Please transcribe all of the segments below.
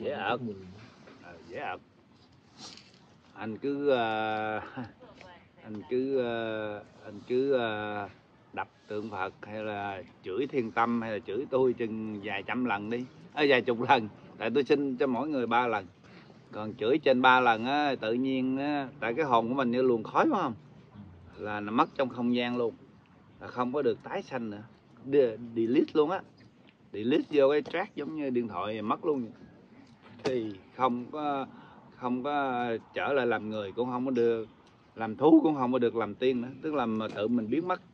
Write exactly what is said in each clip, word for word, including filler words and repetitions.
dễ ợt, à, dễ ợt. Anh cứ uh, anh cứ uh, anh cứ uh, đập tượng Phật hay là chửi Thiên Tâm hay là chửi tôi chừng vài trăm lần đi, à, vài chục lần, tại tôi xin cho mỗi người ba lần. Còn chửi trên ba lần á, tự nhiên á, tại cái hồn của mình như luồng khói phải không, là nó mất trong không gian luôn, là không có được tái sanh nữa, delete luôn á, delete vô cái track giống như điện thoại mất luôn, thì không có không có trở lại làm người, cũng không có được làm thú, cũng không có được làm tiên nữa, tức là tự mình biến mất.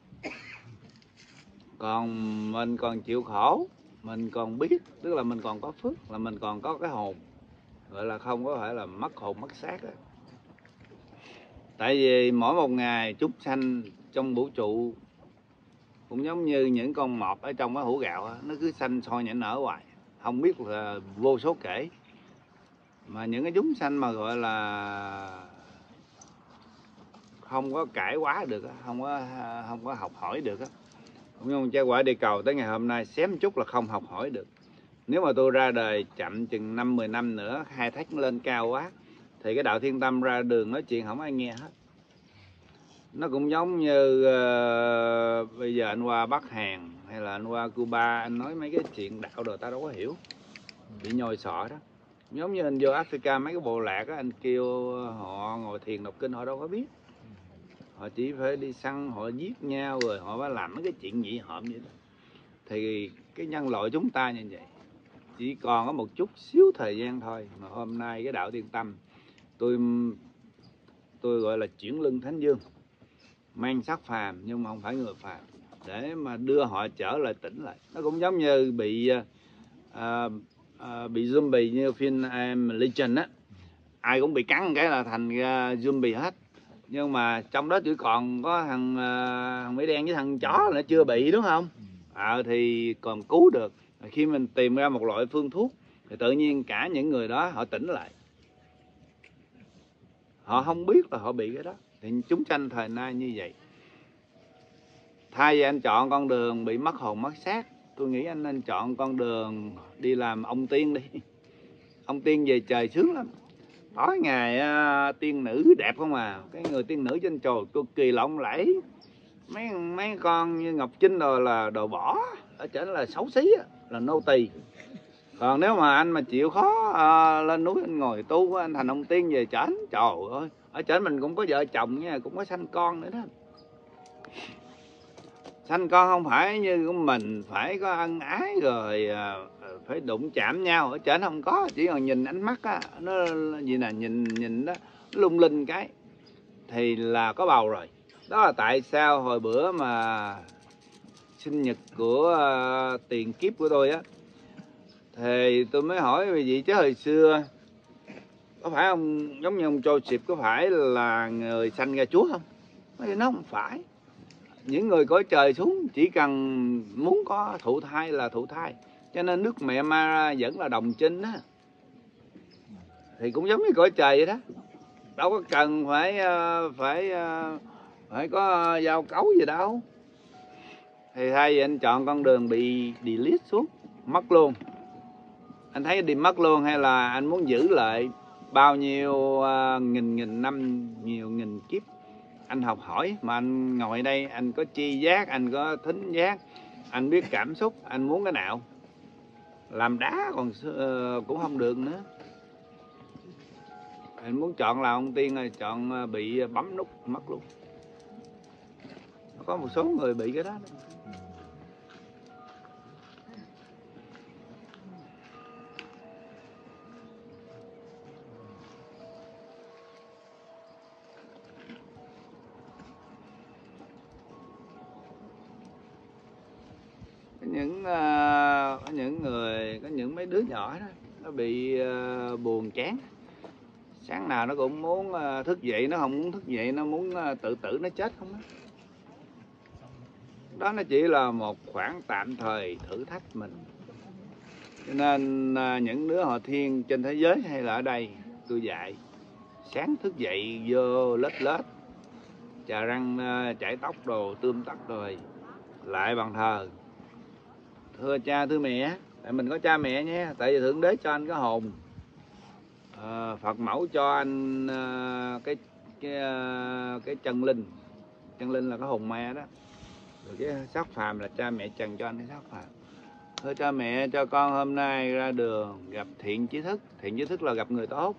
Còn mình còn chịu khổ, mình còn biết, tức là mình còn có phước, là mình còn có cái hồn, gọi là không có phải là mất hồn mất xác đó. Tại vì mỗi một ngày chúng sanh trong vũ trụ cũng giống như những con mọt ở trong cái hũ gạo đó, nó cứ sanh sôi nhảy nở hoài, không biết là vô số kể. Mà những cái chúng sanh mà gọi là không có cải hóa được, không có không có học hỏi được, cũng như trái quả địa cầu tới ngày hôm nay xém chút là không học hỏi được. Nếu mà tôi ra đời chậm chừng năm mười năm nữa, khai thác lên cao quá, thì cái đạo Thiên Tâm ra đường nói chuyện không ai nghe hết. Nó cũng giống như uh, bây giờ anh qua Bắc Hàn hay là anh qua Cuba, anh nói mấy cái chuyện đạo đồ ta đâu có hiểu, bị nhồi sọ đó. Giống như anh vô Africa mấy cái bộ lạc á, anh kêu họ ngồi thiền đọc kinh họ đâu có biết, họ chỉ phải đi săn, họ giết nhau rồi họ phải làm mấy cái chuyện nhị hợm vậy đó. Thì cái nhân loại chúng ta như vậy, chỉ còn có một chút xíu thời gian thôi, mà hôm nay cái đạo Thiên Tâm tôi tôi gọi là chuyển lưng Thánh Dương, mang sắc phàm nhưng mà không phải người phàm, để mà đưa họ trở lại tỉnh lại. Nó cũng giống như bị uh, uh, bị zombie như phim um, Legion á, ai cũng bị cắn cái là thành uh, zombie hết, nhưng mà trong đó chỉ còn có thằng, uh, thằng Mỹ Đen với thằng chó nó chưa bị, đúng không? À, thì còn cứu được. Khi mình tìm ra một loại phương thuốc thì tự nhiên cả những người đó họ tỉnh lại, họ không biết là họ bị cái đó. Thì chúng sanh thời nay như vậy, thay vì anh chọn con đường bị mất hồn mất xác, tôi nghĩ anh nên chọn con đường đi làm ông tiên đi. Ông tiên về trời sướng lắm, tối ngày uh, tiên nữ đẹp không à, cái người tiên nữ trên trời cực kỳ lộng lẫy, mấy mấy con như Ngọc Trinh rồi là đồ bỏ, ở trên là xấu xí, là nô tỳ. Còn nếu mà anh mà chịu khó uh, lên núi anh ngồi tu, anh thành ông tiên về trển, trời ơi, ở trển mình cũng có vợ chồng nha, cũng có sanh con nữa đó. Sanh con không phải như của mình phải có ân ái rồi uh, phải đụng chạm nhau, ở trển không có, chỉ còn nhìn ánh mắt á, nó gì nè, nhìn nhìn đó lung linh cái thì là có bầu rồi. Đó là tại sao hồi bữa mà sinh nhật của uh, tiền kiếp của tôi á, thì tôi mới hỏi vì vậy chứ hồi xưa có phải ông giống như ông Joseph có phải là người sanh ra Chúa không? Nói nó không phải. Những người cõi trời xuống chỉ cần muốn có thụ thai là thụ thai, cho nên nước mẹ Mara vẫn là đồng trinh á, thì cũng giống như cõi trời vậy đó, đâu có cần phải phải phải có giao cấu gì đâu. Thì thay vì anh chọn con đường bị delete xuống, mất luôn, anh thấy đi mất luôn, hay là anh muốn giữ lại bao nhiêu uh, nghìn nghìn năm, nhiều nghìn kiếp anh học hỏi, mà anh ngồi đây anh có tri giác, anh có thính giác, anh biết cảm xúc, anh muốn cái nào làm đá còn uh, cũng không được nữa. Anh muốn chọn là ông tiên rồi chọn uh, bị bấm nút mất luôn. Có một số người bị cái đó, đó. Những uh, có những người, có những mấy đứa nhỏ đó nó bị uh, buồn chán, sáng nào nó cũng muốn uh, thức dậy, nó không muốn thức dậy, nó muốn uh, tự tử nó chết không đó. Đó nó chỉ là một khoảng tạm thời thử thách mình. Cho nên uh, những đứa họ thiên trên thế giới hay là ở đây, tôi dạy sáng thức dậy vô lết lết chà răng uh, chải tóc đồ tươm tất rồi lại bàn thờ thưa cha thưa mẹ, tại mình có cha mẹ nhé, tại vì Thượng Đế cho anh cái hồn, à, Phật mẫu cho anh à, cái cái à, cái chân linh. Chân linh là cái hồn ma đó, rồi cái xác phàm là cha mẹ trần cho anh cái xác phàm. Thưa cha mẹ, cho con hôm nay ra đường gặp thiện trí thức. Thiện trí thức là gặp người tốt,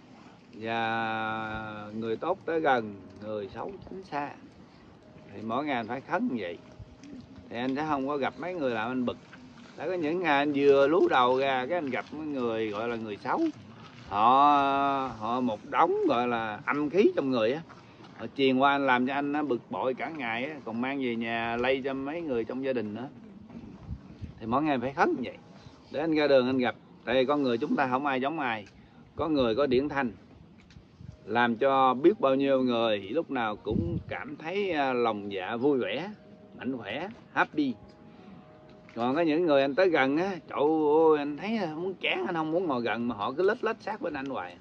và người tốt tới gần, người xấu tránh xa. Thì mỗi ngày anh phải khấn như vậy, thì anh sẽ không có gặp mấy người làm anh bực. Đã có những ngày anh vừa lú đầu ra, cái anh gặp mấy người gọi là người xấu. Họ họ một đống gọi là âm khí trong người á, họ truyền qua anh làm cho anh nó bực bội cả ngày á, còn mang về nhà lây cho mấy người trong gia đình nữa. Thì mỗi ngày phải khấn như vậy để anh ra đường anh gặp. Tại vì con người chúng ta không ai giống ai. Có người có điển thanh làm cho biết bao nhiêu người lúc nào cũng cảm thấy lòng dạ vui vẻ, mạnh khỏe, happy. Còn có những người anh tới gần á, trời ơi, anh thấy muốn chán, anh không muốn ngồi gần mà họ cứ lết lết sát bên anh hoài.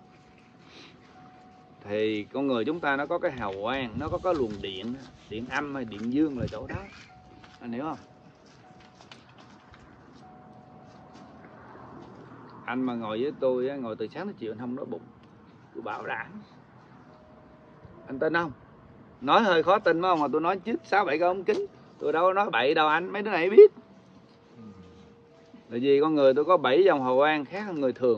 Thì con người chúng ta nó có cái hào quang, nó có cái luồng điện, điện âm hay điện dương là chỗ đó, anh hiểu không? Anh mà ngồi với tôi, ngồi từ sáng tới chiều anh không nói bụng, tôi bảo đảm. Anh tin không? Nói hơi khó tin phải không, mà tôi nói trước sáu bảy cái ống kính. Tôi đâu có nói bậy đâu anh, mấy đứa này biết. Là vì con người tôi có bảy dòng hào quang khác hơn người thường.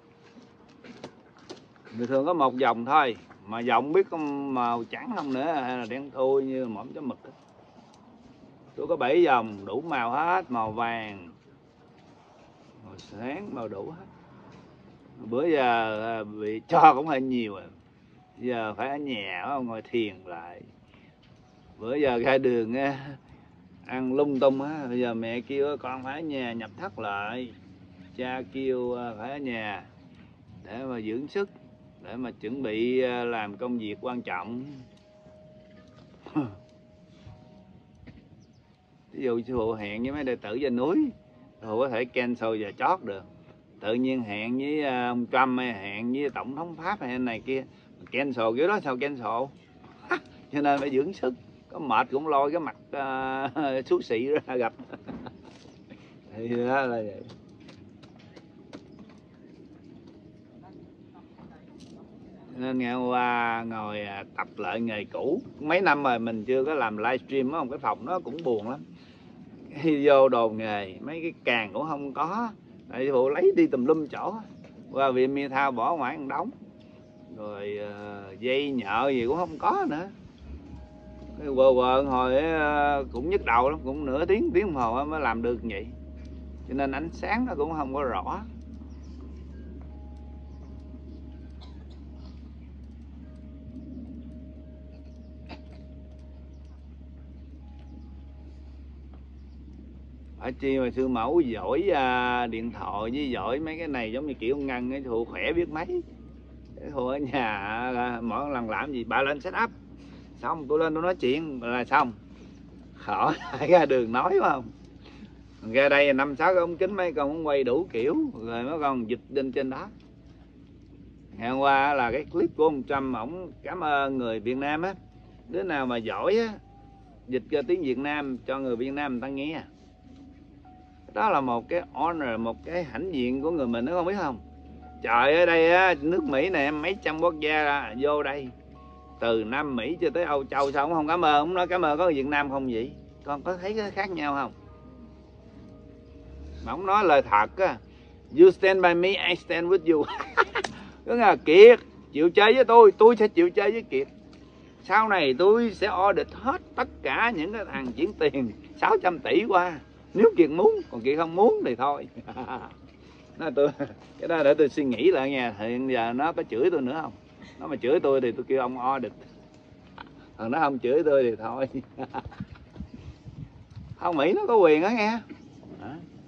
Người thường có một dòng thôi, mà dòng biết có màu trắng không nữa, hay là đen thui như mỏm chấm mực. Tôi có bảy dòng đủ màu hết, màu vàng, màu sáng, màu đủ hết. Bữa giờ bị cho cũng hơi nhiều rồi. Giờ phải ở nhà không, ngồi thiền lại. Bữa giờ ra đường ăn lung tung á, bây giờ mẹ kêu con phải ở nhà nhập thất lại, cha kêu phải ở nhà để mà dưỡng sức, để mà chuẩn bị làm công việc quan trọng. Ví dụ sư phụ hẹn với mấy đệ tử trên núi, sư phụ có thể cancel và chót được. Tự nhiên hẹn với ông Trump hay hẹn với tổng thống Pháp hay này kia, cancel kiểu đó sao cancel? Cho nên phải dưỡng sức, có mệt cũng lôi cái mặt uh, xú xị ra gặp. Thì đó là vậy. Nên ngày hôm qua ngồi tập lại nghề cũ, mấy năm rồi mình chưa có làm livestream á, cái phòng nó cũng buồn lắm. Khi vô đồ nghề mấy cái càng cũng không có, tại vì phụ lấy đi tùm lum chỗ, qua viện mi thao bỏ ngoài một đống, rồi uh, dây nhợ gì cũng không có nữa. Cái quờ quờ hồi uh, cũng nhức đầu lắm, cũng nửa tiếng tiếng đồng hồ mới làm được vậy, cho nên ánh sáng nó cũng không có rõ. Phải chi mà sư mẫu giỏi uh, điện thoại với giỏi mấy cái này giống như kiểu Ngân ấy, thụ khỏe biết mấy. Thụ ở nhà uh, mỗi lần làm gì bà lên set up xong tôi lên tôi nói chuyện là xong, khỏi ra đường nói phải không? Ra đây năm sáu cái ống kính mấy con cũng quay đủ kiểu rồi mấy con dịch lên trên đó. Ngày hôm qua là cái clip của ông Trump, ổng cảm ơn người Việt Nam á, đứa nào mà giỏi á dịch cho tiếng Việt Nam cho người Việt Nam người ta nghe. Đó là một cái honor, một cái hãnh diện của người mình, nó không biết không? Trời, ở đây á, nước Mỹ này mấy trăm quốc gia vô đây, từ Nam Mỹ cho tới Âu Châu, sao ông không cảm ơn? Ông nói cảm ơn có Việt Nam không vậy? Con có thấy cái khác nhau không? Mà ông nói lời thật á, you stand by me, I stand with you. Cứ là Kiệt chịu chơi với tôi, tôi sẽ chịu chơi với Kiệt. Sau này tôi sẽ audit hết tất cả những cái thằng chuyển tiền sáu trăm tỷ qua, nếu Kiệt muốn, còn Kiệt không muốn thì thôi. Nói tôi, cái đó để tôi suy nghĩ lại nha. Hiện giờ nó có chửi tôi nữa không? Nó mà chửi tôi thì tôi kêu ông audit, còn nó không chửi tôi thì thôi. Không, Mỹ nó có quyền đó nghe. Đó.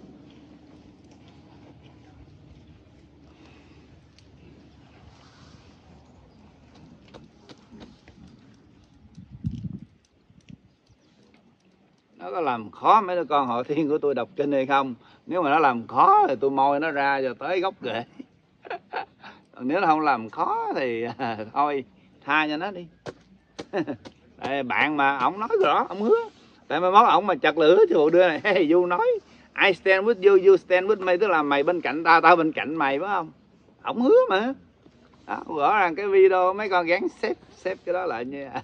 Nó có làm khó mấy đứa con họ thiên của tôi đọc kinh hay không? Nếu mà nó làm khó thì tôi moi nó ra cho tới gốc rễ. Nếu nó không làm khó thì à, thôi tha cho nó đi. Tại bạn mà ổng nói rõ, ổng hứa. Tại mà mốt ổng mà chặt lửa thì bộ đưa này, hey, you nói I stand with you, you stand with me, tức là mày bên cạnh tao, tao bên cạnh mày phải không? ổng hứa mà. Đó, rõ ràng cái video mấy con gắn xếp xếp cái đó lại nha.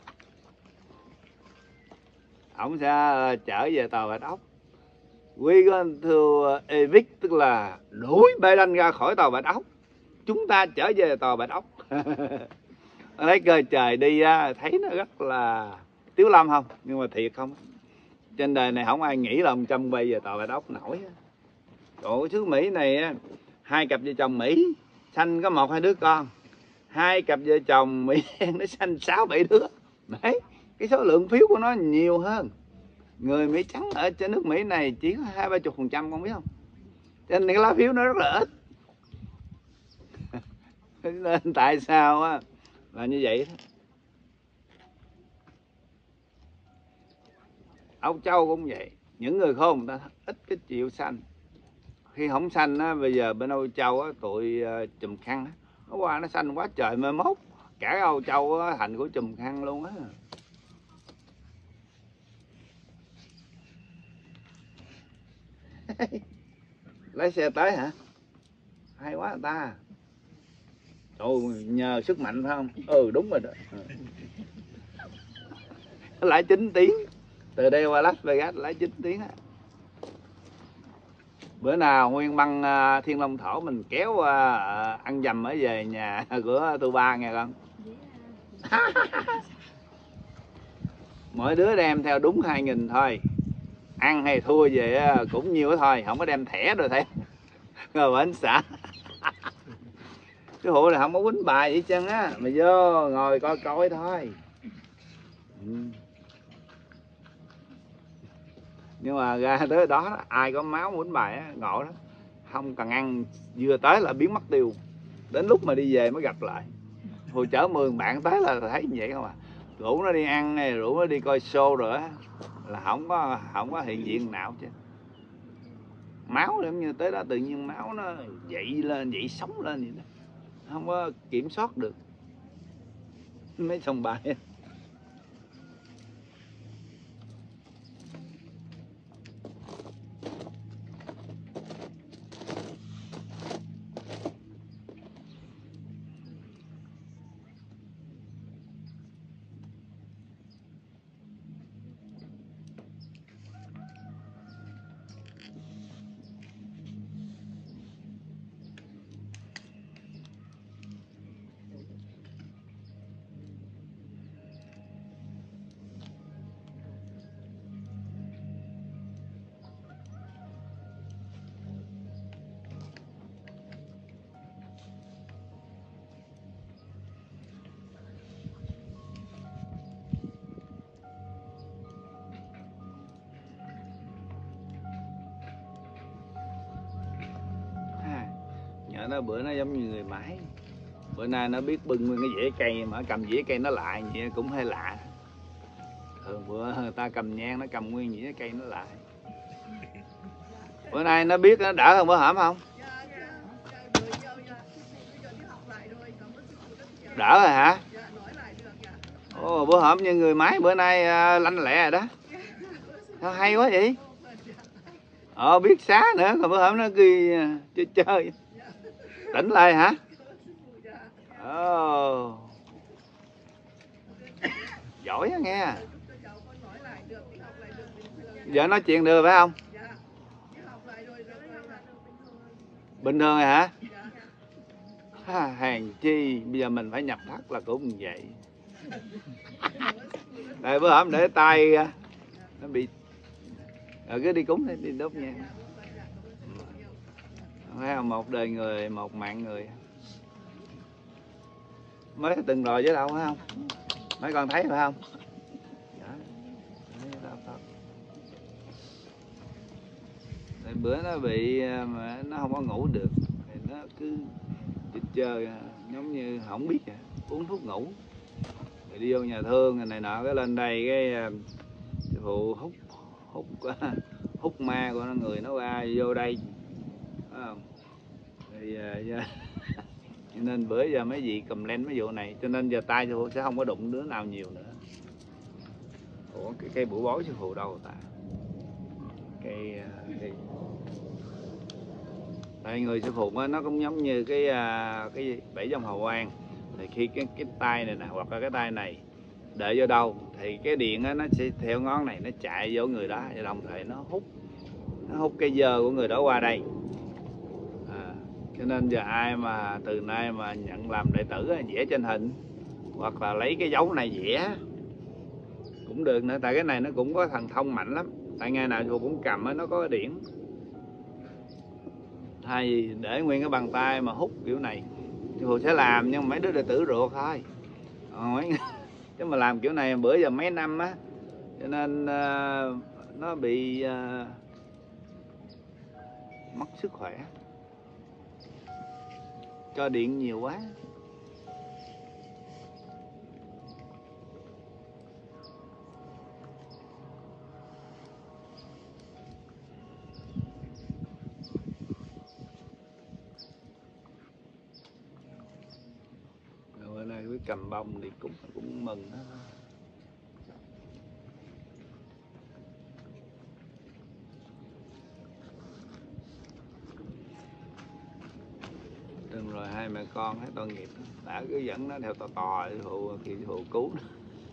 Ổng sẽ trở về tòa Bạch Ốc. We going to evict, tức là đuổi Biden ra khỏi tòa Bạch Ốc. Chúng ta trở về tòa Bạch Ốc. Lấy cơ trời đi á, thấy nó rất là tiếu lâm không? Nhưng mà thiệt không? Trên đời này không ai nghĩ là ông Trump bay về tòa Bạch Ốc nổi. Chỗ xứ Mỹ này á, hai cặp vợ chồng Mỹ sanh có một hai đứa con, hai cặp vợ chồng Mỹ nó sanh sáu bảy đứa. Đấy, cái số lượng phiếu của nó nhiều hơn. Người Mỹ trắng ở trên nước Mỹ này chỉ có hai ba chục phần trăm, con biết không? Cho nên cái lá phiếu nó rất là ít. Nên tại sao á là như vậy đó. Âu Châu cũng vậy, những người khôn người ta ít cái chịu sanh. Khi không sanh á, bây giờ bên Âu Châu á, tụi uh, chùm khăn á, nó qua nó sanh quá trời mai mốt cả Âu Châu á, thành của chùm khăn luôn á. Lấy xe tới hả? Hay quá người ta. Trời, nhờ sức mạnh phải không? Ừ đúng rồi đó. Lại chín tiếng. Từ đây qua Las Vegas lại chín tiếng á. Bữa nào nguyên băng uh, Thiên Long Thổ mình kéo uh, uh, ăn dầm ở về nhà của tôi ba nghe con. Mỗi đứa đem theo đúng hai nghìn thôi. Ăn hay thua về uh, cũng nhiều thôi, không có đem thẻ rồi thế. Rồi bến xã. Cái hộ này không có quýnh bài gì chân á, mà vô ngồi coi coi thôi. Ừ. Nhưng mà ra tới đó ai có máu quýnh bài á, ngộ đó. Không cần ăn, vừa tới là biến mất tiêu. Đến lúc mà đi về mới gặp lại. Hồi chở mười bạn tới là thấy như vậy không à. Rủ nó đi ăn hay rủ nó đi coi show rồi á, là không có không có hiện diện nào chứ. Máu giống như tới đó tự nhiên máu nó dậy lên, dậy sống lên vậy đó. Không có kiểm soát được mấy sòng bài. Nhớ nó bữa nó giống như người máy. Bữa nay nó biết bưng nguyên cái dĩa cây mà cầm dĩa cây nó lại vậy cũng hơi lạ. Thường bữa người ta cầm nhang nó cầm nguyên dĩa cây nó lại. Bữa nay nó biết nó đỡ hơn bữa hổm không? Đỡ rồi hả? Ồ, bữa hổm như người máy bữa nay uh, lanh lẹ rồi đó. Sao hay quá vậy? Ờ biết xá nữa, còn bữa hổm nó cứ uh, chơi chơi. Tỉnh lại hả? Ồ. Oh. Giỏi á nghe. Giờ nói chuyện được phải không? Bình thường rồi hả? Ha, hàng chi bây giờ mình phải nhập thắt là cũng vậy. Đây bữa hổm để tay nó bị. Rồi cứ đi cúng đi, đi đốt nhang. Thấy không? Một đời người, một mạng người. Mới từng rồi chứ đâu phải không? Mấy con thấy phải không? Tại bữa nó bị mà nó không có ngủ được thì nó cứ chơi chơi giống như không biết vậy. Uống thuốc ngủ rồi đi vô nhà thương này nọ cái lên đây cái phụ hút hút hút ma của nó người nó ra vô đây phải không? Thì cho nên bữa giờ mấy vị cầm len mấy vụ này cho nên giờ tay sư phụ sẽ không có đụng đứa nào nhiều nữa. Ủa cái cây bủ bối sư phụ đâu ta? Cây, cây... Tại người sư phụ á, nó cũng giống như cái à, cái bảy dòng hào quang. Thì khi cái cái tay này nè hoặc là cái tay này để vô đâu thì cái điện á, nó sẽ theo ngón này nó chạy vô người đó, và đồng thời nó hút nó hút cái dơ của người đó qua đây. À, cho nên giờ ai mà từ nay mà nhận làm đệ tử á, vẽ trên hình hoặc là lấy cái dấu này vẽ cũng được nữa, tại cái này nó cũng có thần thông mạnh lắm. Tại ngày nào cô cũng cầm á, nó có cái điển. Thay vì để nguyên cái bàn tay mà hút kiểu này thì cô sẽ làm, nhưng mà mấy đứa đệ tử ruột thôi. Ờ, mấy... chứ mà làm kiểu này bữa giờ mấy năm á, cho nên uh, nó bị uh, mất sức khỏe, cho điện nhiều quá. Bữa nay cứ cầm bông thì cũng cũng mừng đó. Đừng rồi hai mẹ con thấy tội nghiệp đó. Đã cứ dẫn nó theo tò tò phụ thì phụ cứu nó.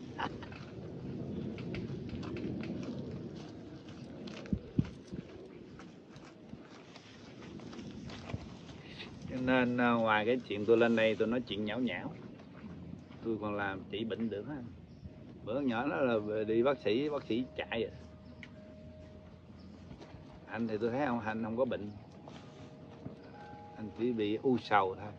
Cho nên ngoài cái chuyện tôi lên đây tôi nói chuyện nhão nhão, tôi còn làm trị bệnh được á. Bữa nhỏ đó là đi bác sĩ, bác sĩ chạy rồi. Anh thì tôi thấy ông anh không có bệnh, anh chỉ bị u sầu thôi.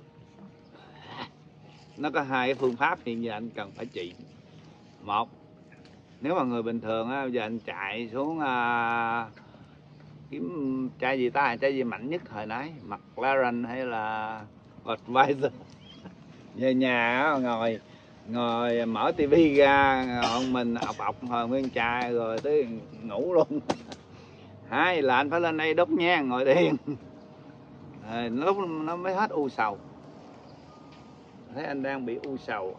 Nó có hai cái phương pháp hiện giờ anh cần phải trị. Một, nếu mà người bình thường á, giờ anh chạy xuống à, kiếm chai gì ta, chai gì mạnh nhất thời nãy, McLaren hay là Advisor, về nhà ngồi ngồi mở tivi ra ông mình ọc ọc hồi nguyên chai rồi tới ngủ luôn. Hai là anh phải lên đây đốt nhang ngồi thiền, rồi lúc nó mới hết u sầu. Thấy anh đang bị u sầu.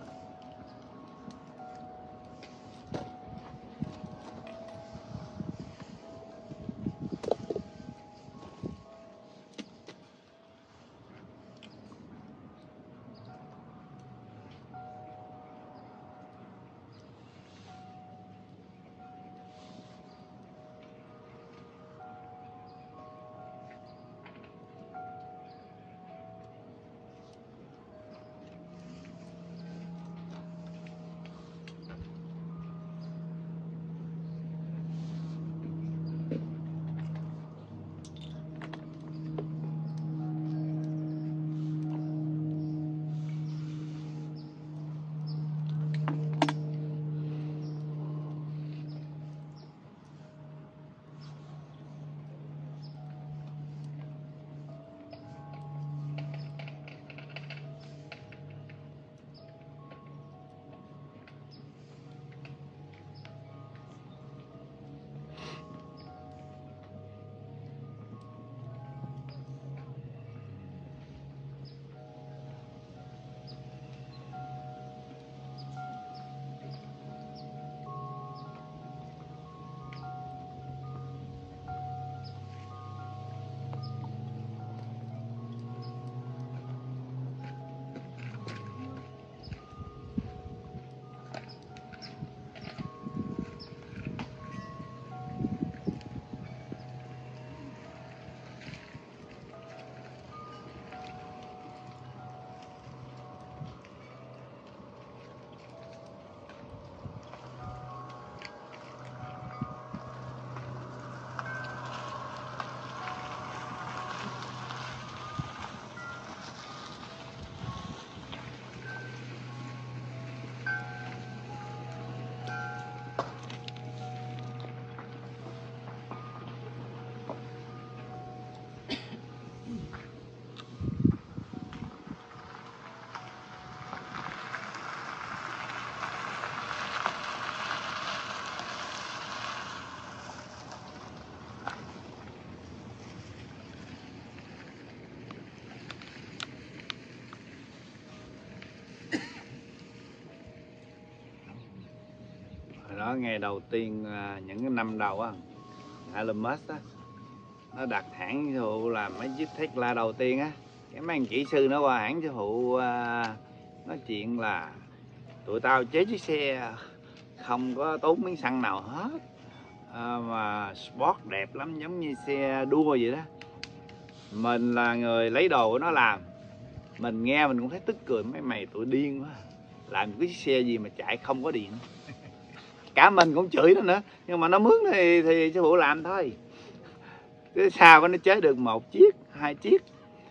Đó, ngày đầu tiên những cái năm đầu á, Elon Musk á, nó đặt hãng sư phụ làm mấy chiếc Tesla đầu tiên á. Cái mấy anh kỹ sư nó qua hãng sư phụ à, nói chuyện là tụi tao chế chiếc xe không có tốn miếng xăng nào hết, à, mà sport đẹp lắm, giống như xe đua vậy đó. Mình là người lấy đồ của nó làm, mình nghe mình cũng thấy tức cười, mấy mày tụi điên quá, làm cái xe gì mà chạy không có điện. Cả mình cũng chửi nó nữa, nhưng mà nó mướn thì thì sư phụ làm thôi. Cái sao nó chế được một chiếc, hai chiếc.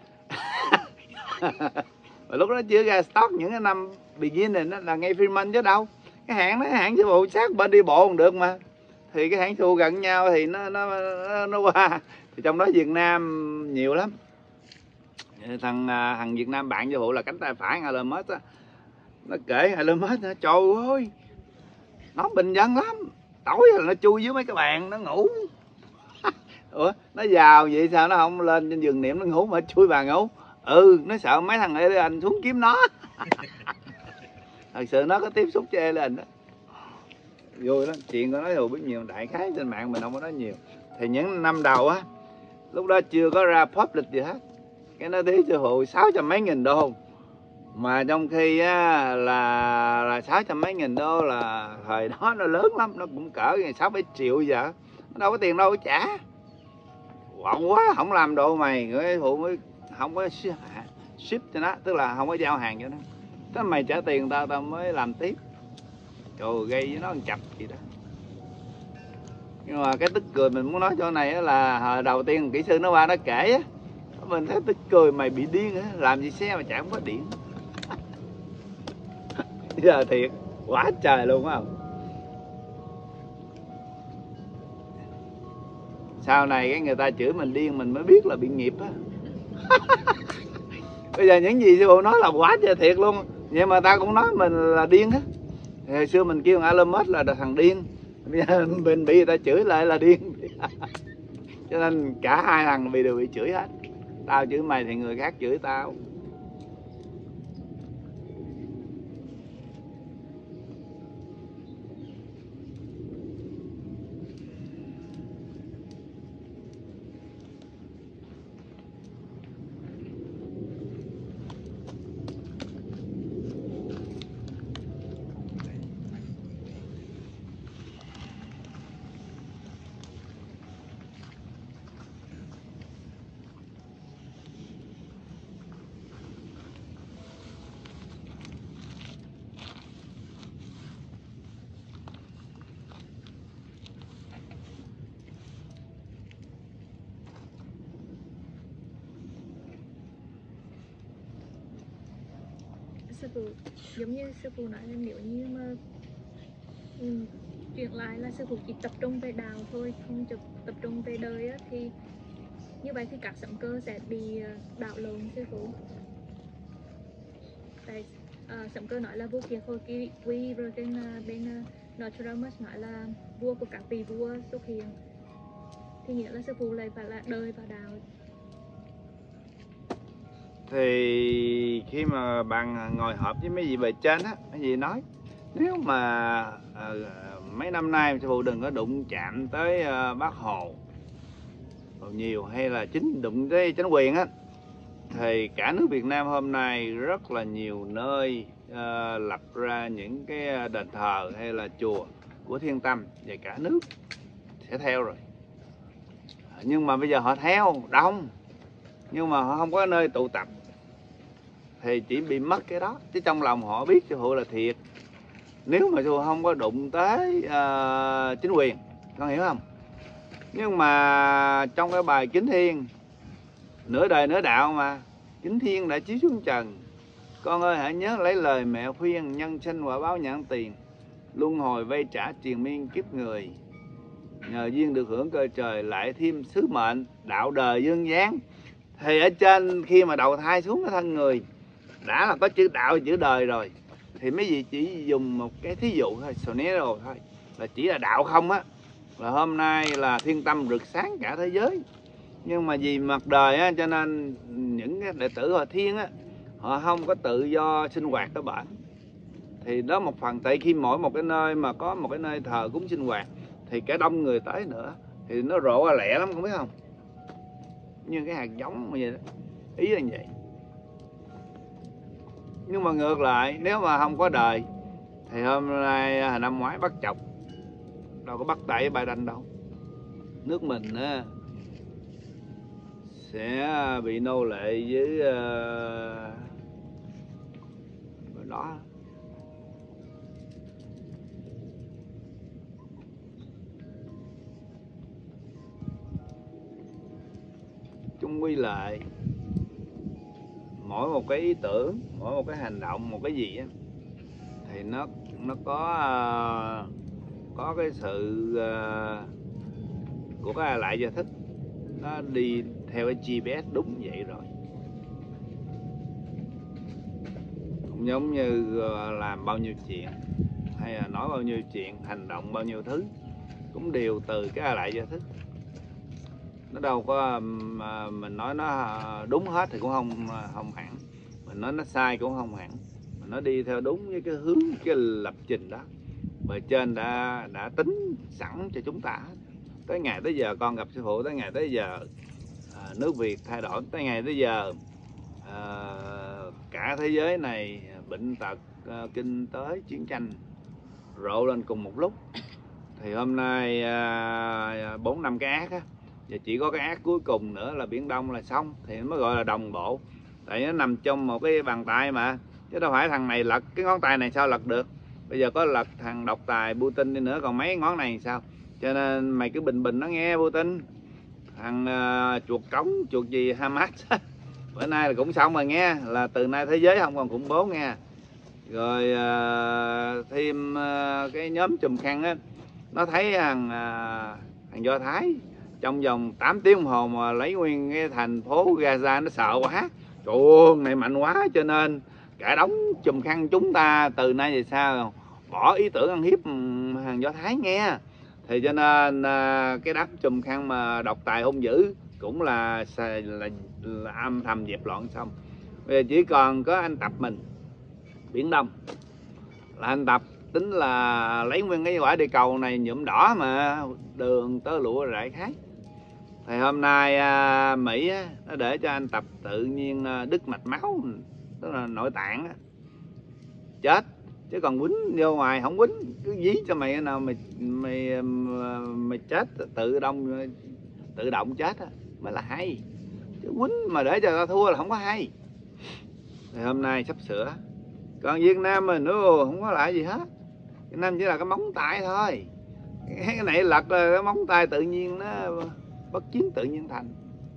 Mà lúc đó chưa ra stock, những cái năm beginning đó là ngay Freeman chứ đâu. Cái hãng đó, hãng sư phụ sát bên đi bộ còn được mà. Thì cái hãng sư phụ gần nhau thì nó nó nó, nó qua. Thì trong đó Việt Nam nhiều lắm. Thằng thằng Việt Nam bạn sư phụ là cánh tay phải Elon Musk á, nó kể Elon Musk nữa, trời ơi nó bình dân lắm, tối là nó chui dưới mấy cái bàn nó ngủ. Ủa nó giàu vậy sao nó không lên trên giường niệm nó ngủ mà chui bàn ngủ? Ừ, nó sợ mấy thằng ấy anh xuống kiếm nó. Thật sự nó có tiếp xúc với lên đó, vui lắm. Chuyện có nói rồi biết nhiều, đại khái trên mạng mình không có nói nhiều. Thì những năm đầu á, lúc đó chưa có ra public gì hết, cái nó tí sư phụ sáu trăm mấy nghìn đô, mà trong khi á, là là sáu trăm mấy nghìn đô là thời đó nó lớn lắm, nó cũng cỡ sáu bảy triệu giờ, nó đâu có tiền đâu trả. Quọng quá, không làm đồ mày, cái phụ mới không có ship cho nó, tức là không có giao hàng cho nó. Thế mày trả tiền tao tao mới làm tiếp. Trời, gây với nó một chập gì đó. Nhưng mà cái tức cười mình muốn nói chỗ này là hồi đầu tiên kỹ sư nó qua nó kể á, mình thấy tức cười, mày bị điên á, làm gì xe mà chạy không có điện. Giờ thiệt quá trời luôn, phải không? Sau này cái người ta chửi mình điên mình mới biết là bị nghiệp á. Bây giờ những gì sư phụ nói là quá trời thiệt luôn, nhưng mà ta cũng nói mình là điên á. Hồi xưa mình kêu Elon Musk là thằng điên, bây giờ mình bị người ta chửi lại là điên. Cho nên cả hai thằng bị đều bị chửi hết. Tao chửi mày thì người khác chửi tao. Sư phụ giống như sư phụ nói là nếu như mà ừ, chuyển lại là sư phụ chỉ tập trung về đạo thôi, không chụp tập trung về đời á, thì như vậy thì các sấm cơ sẽ bị đảo lộn sư phụ. Tại uh, sấm cơ nói là vua kiệt hồi kỳ quy, rồi trên uh, bên uh, Nostradamus nói là vua của các vị vua xuất hiện, thì nghĩa là sư phụ lại phải là đời và đạo. Thì khi mà bạn ngồi họp với mấy vị bề trên á, mấy vị nói nếu mà à, mấy năm nay sư phụ đừng có đụng chạm tới à, Bác Hồ nhiều, hay là chính đụng tới chính quyền á, thì cả nước Việt Nam hôm nay rất là nhiều nơi à, lập ra những cái đền thờ hay là chùa của Thiên Tâm, và cả nước sẽ theo rồi. Nhưng mà bây giờ họ theo đông, nhưng mà họ không có nơi tụ tập, thì chỉ bị mất cái đó. Chứ trong lòng họ biết sư phụ là thiệt. Nếu mà sư phụ không có đụng tới uh, chính quyền, con hiểu không? Nhưng mà trong cái bài Kính Thiên, nửa đời nửa đạo mà, Kính Thiên đã chiếu xuống trần: con ơi hãy nhớ lấy lời mẹ khuyên, nhân sinh quả báo nhãn tiền, luân hồi vay trả triền miên kiếp người, nhờ duyên được hưởng cơ trời, lại thêm sứ mệnh đạo đời dương giáng. Thì ở trên khi mà đầu thai xuống cái thân người đã là có chữ đạo chữ đời rồi, thì mấy vị chỉ dùng một cái thí dụ thôi, scenario thôi, là chỉ là đạo không á, là hôm nay là Thiên Tâm rực sáng cả thế giới. Nhưng mà vì mặt đời á, cho nên những cái đệ tử Hòa Thiên á, họ không có tự do sinh hoạt các bạn. Thì đó một phần, tại khi mỗi một cái nơi mà có một cái nơi thờ cúng sinh hoạt thì cái đông người tới nữa, thì nó rộ ra lẹ lắm, không biết không? như cái hạt giống mà vậy đó. Ý là như vậy. Nhưng mà ngược lại, nếu mà không có đời thì hôm nay năm ngoái bắt chọc, đâu có bắt tay với Biden đâu. Nước mình á sẽ bị nô lệ với uh, đó. Chung quy lại, mỗi một cái ý tưởng, mỗi một cái hành động, một cái gì á, thì nó nó có uh, có cái sự uh, của cái lại giải thích, nó đi theo cái giê pê ét đúng vậy rồi. Cũng giống như uh, làm bao nhiêu chuyện hay là nói bao nhiêu chuyện, hành động bao nhiêu thứ cũng đều từ cái lại giải thích. Nó đâu có mà mình nói nó đúng hết thì cũng không không hẳn, mình nói nó sai cũng không hẳn, mình nói đi theo đúng với cái hướng, cái lập trình đó bề trên đã đã tính sẵn cho chúng ta. Tới ngày tới giờ con gặp sư phụ, tới ngày tới giờ à, nước Việt thay đổi, tới ngày tới giờ à, cả thế giới này bệnh tật, à, kinh tế, chiến tranh rộ lên cùng một lúc. Thì hôm nay bốn à, năm cái ác á, và chỉ có cái ác cuối cùng nữa là Biển Đông là xong, thì nó mới gọi là đồng bộ. Tại nó nằm trong một cái bàn tay mà, chứ đâu phải thằng này lật cái ngón tay này sao lật được. Bây giờ có lật thằng độc tài Putin đi nữa, còn mấy ngón này sao? Cho nên mày cứ bình bình nó nghe Putin. Thằng uh, chuột cống, chuột gì Hamas bữa nay là cũng xong rồi nghe, là từ nay thế giới không còn khủng bố nghe. Rồi uh, thêm uh, cái nhóm chùm khăn á, nó thấy thằng uh, thằng Do Thái trong vòng tám tiếng đồng hồ mà lấy nguyên cái thành phố Gaza, nó sợ quá. Trời ơi, này mạnh quá, cho nên cả đống chùm khăn chúng ta từ nay về sau bỏ ý tưởng ăn hiếp hàng Do Thái nghe. Thì cho nên cái đám chùm khăn mà độc tài hung dữ cũng là, là, là, là âm thầm dẹp loạn xong. Bây giờ chỉ còn có anh Tập mình, Biển Đông là anh Tập tính là lấy nguyên cái quả địa cầu này nhuộm đỏ mà đường tơ lụa rải khái. Thì hôm nay à, Mỹ á, nó để cho anh Tập tự nhiên à, đứt mạch máu, tức là nội tạng á, chết. Chứ còn quýnh vô ngoài không quýnh, cứ dí cho mày nào mày mày mày chết tự động tự động chết á mới là hay. Chứ quýnh mà để cho ta thua là không có hay. Thì hôm nay sắp sửa. Còn Việt Nam mình nữa không có lại gì hết. Việt Nam chỉ là cái móng tay thôi. Cái này lật là cái móng tay tự nhiên nó bất chiến tự nhiên thành.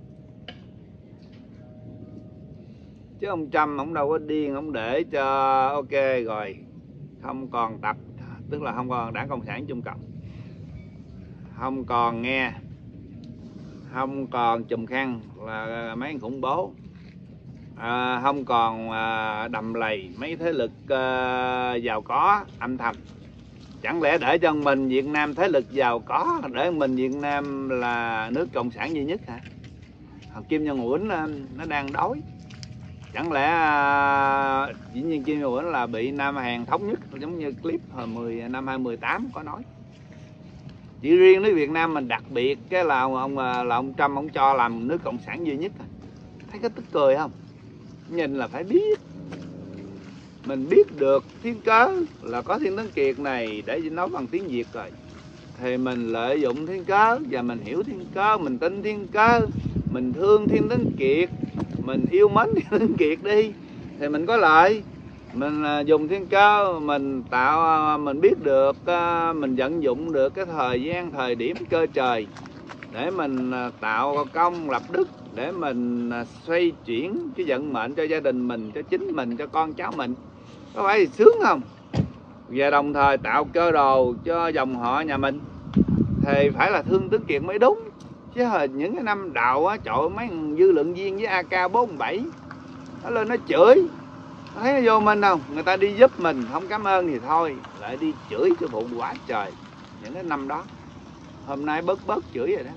Chứ ông Trump ông đâu có điên, ông để cho ok rồi không còn Tập, tức là không còn Đảng Cộng sản Trung Cộng, không còn nghe, không còn chùm khăn là mấy khủng bố, à, không còn à, đầm lầy mấy thế lực à, giàu có âm thầm. Chẳng lẽ để cho mình Việt Nam thế lực giàu có, để mình Việt Nam là nước cộng sản duy nhất hả? Kim Jong Un nó đang đói. Chẳng lẽ dĩ nhiên Kim Jong Un là bị Nam Hàn thống nhất, giống như clip hồi mười năm hai mười tám có nói. Chỉ riêng nước Việt Nam mình đặc biệt cái là ông là ông Trump ông cho làm nước cộng sản duy nhất. Thấy cái tức cười không? Nhìn là phải biết. Mình biết được thiên cớ là có Thiên Tấn Kiệt này để nói bằng tiếng Việt rồi. Thì mình lợi dụng thiên cớ và mình hiểu thiên cớ, mình tin thiên cớ, mình thương Thiên Tấn Kiệt, mình yêu mến Thiên Tấn Kiệt đi thì mình có lợi. Mình dùng thiên cơ, mình tạo, mình biết được, mình vận dụng được cái thời gian, thời điểm, cơ trời để mình tạo công lập đức, để mình xoay chuyển cái vận mệnh cho gia đình mình, cho chính mình, cho con cháu mình. Có phải thì sướng không? Và đồng thời tạo cơ đồ cho dòng họ nhà mình thì phải là Thương Tấn Kiệt mới đúng. Chứ hồi những cái năm đầu á, trời mấy dư luận viên với A K bốn bảy nó lên nó chửi, thấy nó vô mình không? Người ta đi giúp mình, không cảm ơn thì thôi, lại đi chửi cho bụng quá trời. Những cái năm đó, hôm nay bớt bớt chửi rồi đó.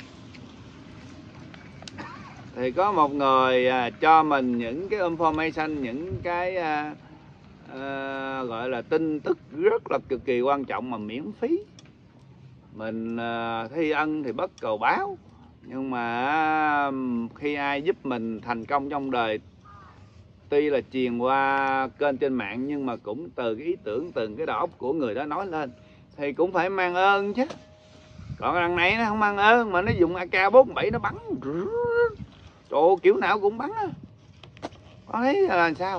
Thì có một người à, cho mình những cái information, những cái à, à, gọi là tin tức rất là cực kỳ quan trọng mà miễn phí. Mình à, thi ân thì bất cầu báo, Nhưng mà khi ai giúp mình thành công trong đời, tuy là truyền qua kênh trên mạng nhưng mà cũng từ cái ý tưởng, từ cái đầu óc của người đó nói lên, thì cũng phải mang ơn chứ. Còn thằng này nó không mang ơn mà nó dùng A K bốn bảy nó bắn, trời ơi, kiểu nào cũng bắn á. Có thấy là sao?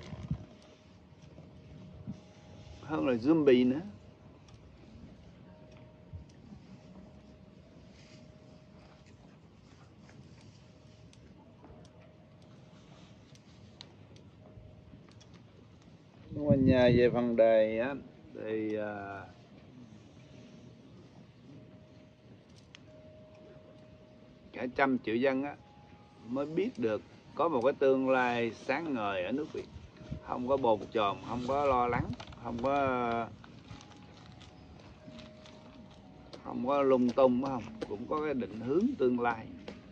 Hơn là zombie nữa. Nhưng mà nhà về phần đề á thì uh, cả trăm triệu dân á mới biết được có một cái tương lai sáng ngời ở nước Việt, không có bồn chồn, không có lo lắng, không có không có lung tung, phải không? Cũng có cái định hướng tương lai.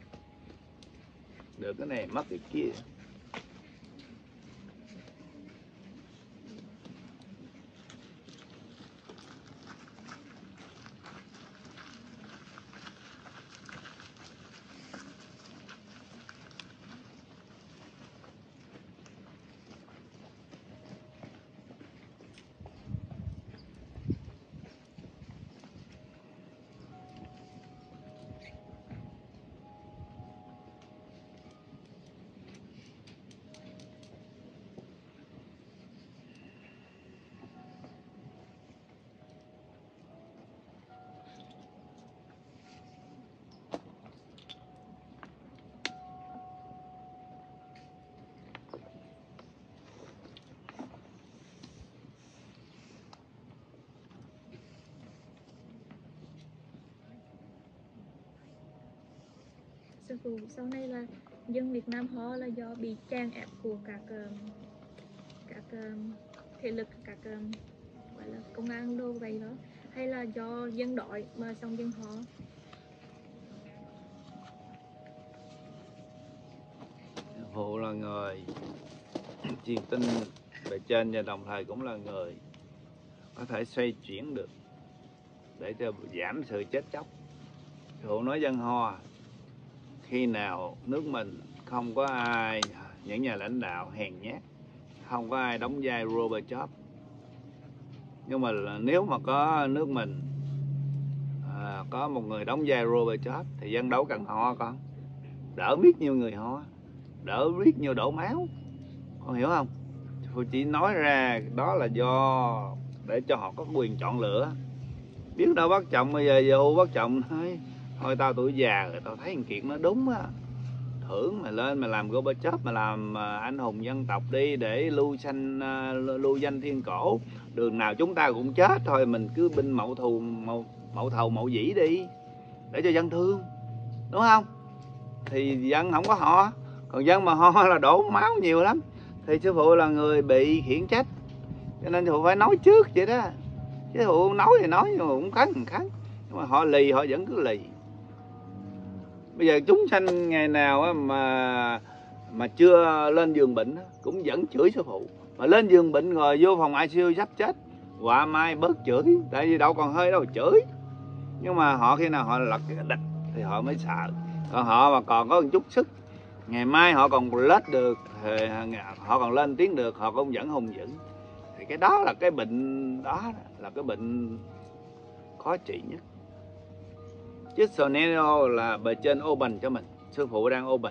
Được cái này mất cái kia. Sư phụ, sau này là dân Việt Nam họ là do bị chèn ép của các các thế lực, các gọi là công an đô vậy đó, hay là do dân đói mà xong dân họ? Phụ là người truyền tin bề trên và đồng thời cũng là người có thể xoay chuyển được để cho giảm sự chết chóc. Phụ nói dân Ho, khi nào nước mình không có ai, những nhà lãnh đạo hèn nhát, không có ai đóng vai Robert Job, nhưng mà nếu mà có nước mình à, có một người đóng vai Robert Job thì dân đâu cần ho con, đỡ biết nhiêu người ho, đỡ biết nhiêu đổ máu, con hiểu không? Phụ chỉ nói ra đó là do để cho họ có quyền chọn lựa. Biết đâu bác Trọng bây giờ giờ bác Trọng nói thôi tao tuổi già rồi, tao thấy thằng Kiệt nó đúng á, thưởng mày lên mày làm Gorbachev, mày làm anh hùng dân tộc đi để lưu sanh lưu danh thiên cổ, đường nào chúng ta cũng chết thôi, mình cứ binh mậu thù mậu, mậu thầu mậu dĩ đi để cho dân thương, đúng không? Thì dân không có họ, còn dân mà ho là đổ máu nhiều lắm, thì sư phụ là người bị khiển trách, cho nên sư phụ phải nói trước vậy đó. Chứ sư phụ nói thì nói nhưng mà cũng kháng kháng, nhưng mà họ lì họ vẫn cứ lì. Bây giờ chúng sanh ngày nào mà mà chưa lên giường bệnh cũng vẫn chửi sư phụ, mà lên giường bệnh rồi vô phòng i xê u sắp chết, họa mai bớt chửi, tại vì đâu còn hơi đâu chửi. Nhưng mà họ khi nào họ lật cái địch thì họ mới sợ. Còn họ mà còn có một chút sức, ngày mai họ còn lết được, thì họ còn lên tiếng được, họ cũng vẫn hùng dữ. Thì cái đó là cái bệnh, đó là cái bệnh khó trị nhất. Chứ scenario là bề trên open cho mình, sư phụ đang open.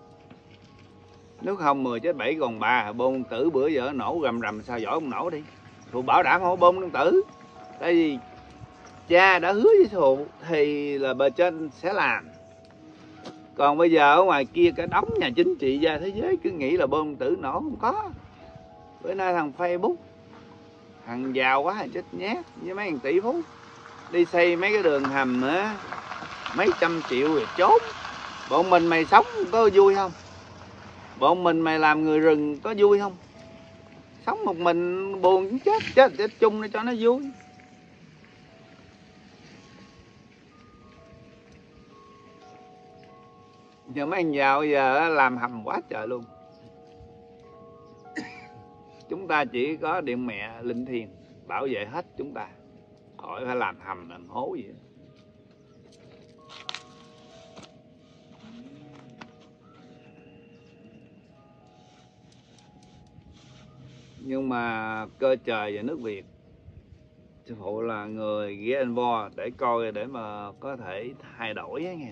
Nếu không mười chết bảy còn ba, bôn tử bữa giờ nổ rầm rầm sao giỏi không nổ đi. Phụ bảo đảm không bôn tử. Tại vì cha đã hứa với phụ thì là bề trên sẽ làm. Còn bây giờ ở ngoài kia cả đống nhà chính trị gia thế giới cứ nghĩ là bom tử nổ, không có. Bữa nay thằng Facebook, thằng giàu quá thằng chết nhát với mấy thằng tỷ phú đi xây mấy cái đường hầm nữa, mấy trăm triệu rồi trốn. Bọn mình mày sống có vui không? Bọn mình mày làm người rừng có vui không? Sống một mình buồn cũng chết, chết chết chung để cho nó vui. Giờ mấy anh giàu giờ làm hầm quá trời luôn. Chúng ta chỉ có điện mẹ linh thiêng bảo vệ hết chúng ta, khỏi phải làm hầm làm hố gì. Nhưng mà cơ trời và nước Việt, sư phụ là người ghé anh vo để coi, để mà có thể thay đổi ấy nghe.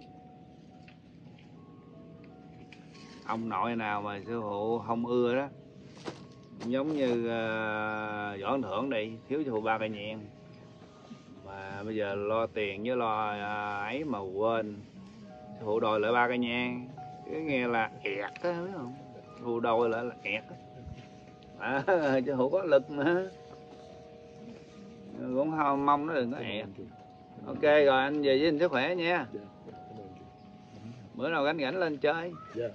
Ông nội nào mà sư phụ không ưa đó, giống như uh, Võ Văn Thưởng đi, thiếu sư phụ ba cây nhang, mà bây giờ lo tiền với lo uh, ấy mà quên sư phụ đòi lại ba cây nhang, cái nghe là ẹt á, biết không? Sư phụ đòi lại là ẹt á. À, sư phụ có lực mà, cũng không mong nó đừng có ẹt. Ok rồi, anh về với anh sức khỏe nha. Bữa nào rảnh rảnh lên chơi.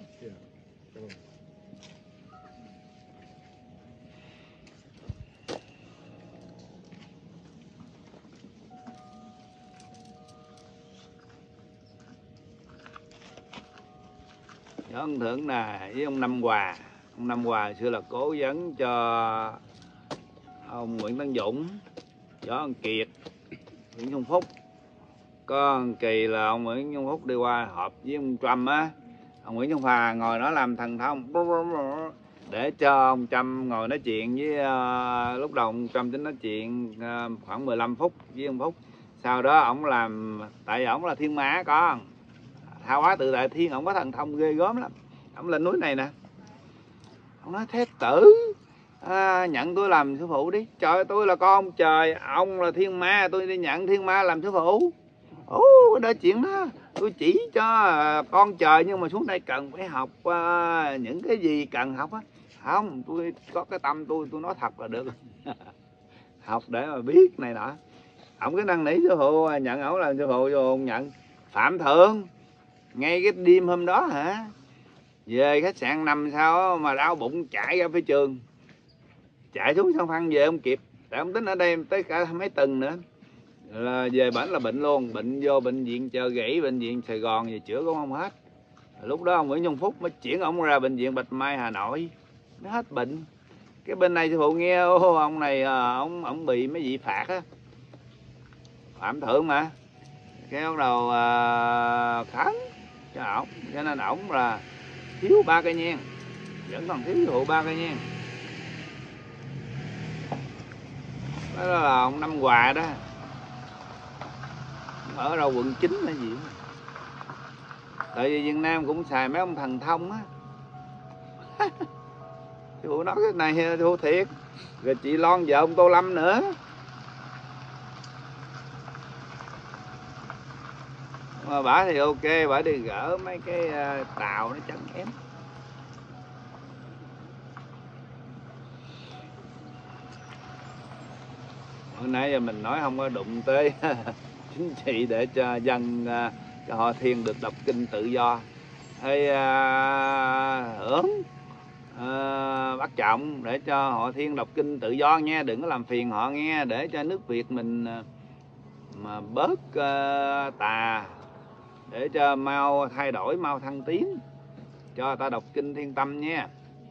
Võ Văn Thưởng nè, với ông Năm Hòa. Ông Năm Hòa xưa là cố vấn cho ông Nguyễn Tấn Dũng, Võ Văn Kiệt, Nguyễn Xuân Phúc. Có một kỳ là ông Nguyễn Xuân Phúc đi qua họp với ông Trump á, ông Nguyễn Xuân Hòa ngồi đó làm thần thông để cho ông Trump ngồi nói chuyện với uh, lúc đầu ông Trump tính nói chuyện uh, khoảng mười lăm phút với ông Phúc. Sau đó ổng làm, tại vì ổng là thiên mã con, tha hóa tự tại thiên, ổng có thần thông ghê gớm lắm. Ổng lên núi này nè, ông nói thế tử à, nhận tôi làm sư phụ đi. Trời ơi, tôi là con trời, ông là thiên ma, tôi đi nhận thiên ma làm sư phụ. Ồ, đó chuyện đó tôi chỉ cho con trời, nhưng mà xuống đây cần phải học uh, những cái gì cần học á. Không, tôi có cái tâm tôi, tôi nói thật là được. Học để mà biết này nọ. Ông cái năn nỉ sư phụ nhận ổng làm sư phụ, vô nhận. Phạm Thượng ngay cái đêm hôm đó hả, về khách sạn nằm sao mà đau bụng chạy ra phía trường, chạy xuống sân Phan về không kịp, tại ông tính ở đây tới cả mấy tuần nữa là về bển là bệnh luôn, bệnh vô bệnh viện Chợ Rẫy, bệnh viện Sài Gòn về chữa cũng không hết. Lúc đó ông Nguyễn Xuân Phúc mới chuyển ông ra bệnh viện Bạch Mai Hà Nội, nó hết bệnh. Cái bên này sư phụ nghe ô, ông này ông ông bị mấy vị phạt á, Phạm Thượng mà, cái bắt đầu à, khấn cho ổng, cho nên ổng là thiếu ba cây nhang, vẫn còn thiếu sư phụ ba cây nhang. Đó là ông Năm Hòa đó, ở đâu quận chín hay gì đó. Tại vì Việt Nam cũng xài mấy ông thần thông á. Sư phụ nói cái này sư phụ thiệt. Rồi chị Lon vợ ông Tô Lâm nữa. Mà bả thì ok, bả đi gỡ mấy cái tàu nó chấn ém. Hôm nay giờ mình nói không có đụng tới chính trị để cho dân, cho họ Thiên được đọc kinh tự do hay à, hưởng à, bắt trọng để cho họ Thiên đọc kinh tự do nha, đừng có làm phiền họ nghe, để cho nước Việt mình mà bớt à, tà, để cho mau thay đổi, mau thăng tiến, cho ta đọc kinh Thiên Tâm nha,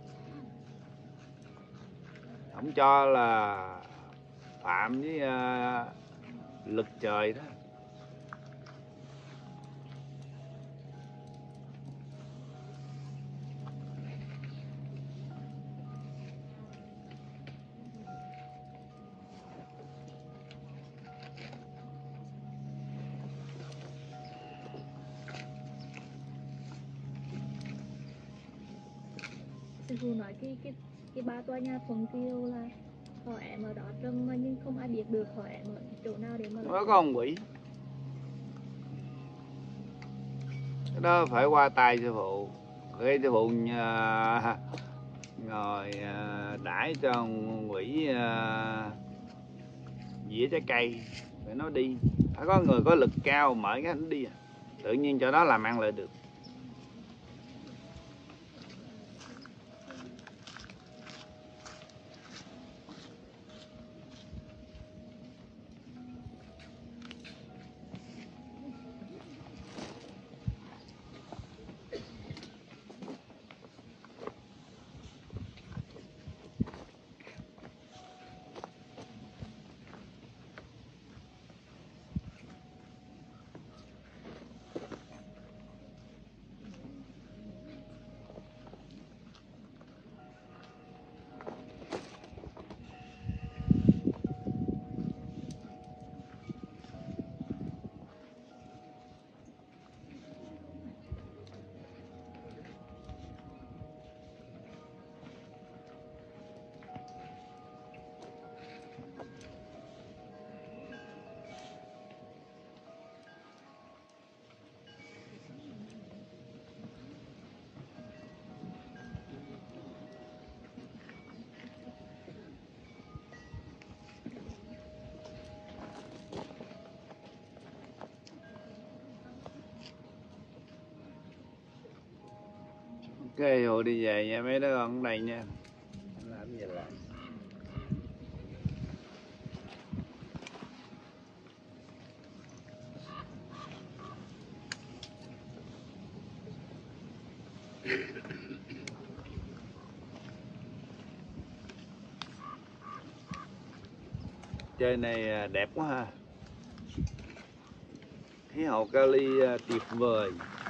không cho là phạm với uh, lực trời đó. Sư phụ nói cái cái cái ba tòa nhà Thuận Kiêu là họ em ở đó trông mà nhưng không ai biết được họ em ở chỗ nào để mà Nó có ông quỷ, cái đó phải qua tay sư phụ, cái sư phụ uh, ngồi uh, đãi cho ông quỷ uh, dĩa trái cây để nó đi, phải có người có lực cao mở cái nó đi, tự nhiên cho nó làm ăn lại được. Ok, Hồ đi về nha, mấy đứa con ở đây nha. Làm gì lại. Chơi này đẹp quá ha. Khí hậu Cali tuyệt vời.